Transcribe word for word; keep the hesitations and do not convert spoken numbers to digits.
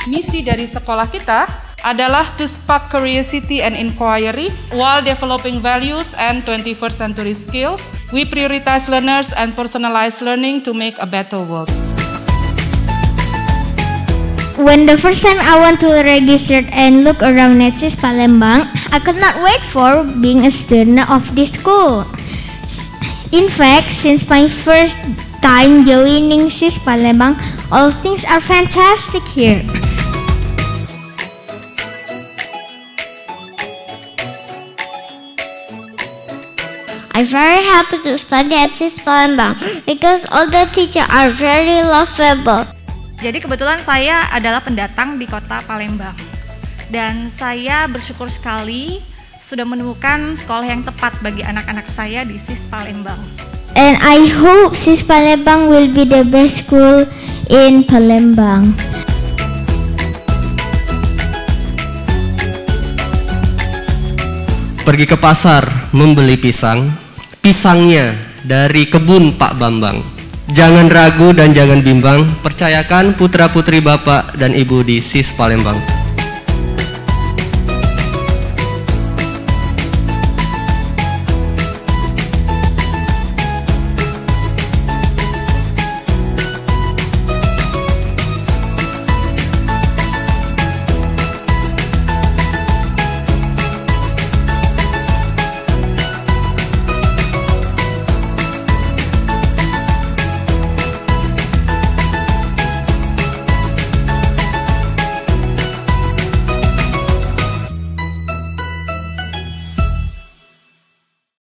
Misi dari sekolah kita adalah to spark curiosity and inquiry while developing values and twenty-first century skills. We prioritize learners and personalize learning to make a better world. When the first time I went to register and look around at SIS Palembang, I could not wait for being a student of this school. In fact, since my first time joining SIS Palembang, all things are fantastic here. I'm very happy to study at SIS Palembang because all the teachers are very lovable. Jadi kebetulan saya adalah pendatang di kota Palembang dan saya bersyukur sekali sudah menemukan sekolah yang tepat bagi anak-anak saya di SIS Palembang. And I hope SIS Palembang will be the best school in Palembang. Pergi ke pasar membeli pisang, pisangnya dari kebun Pak Bambang. Jangan ragu dan jangan bimbang, percayakan putra-putri Bapak dan Ibu di SIS Palembang.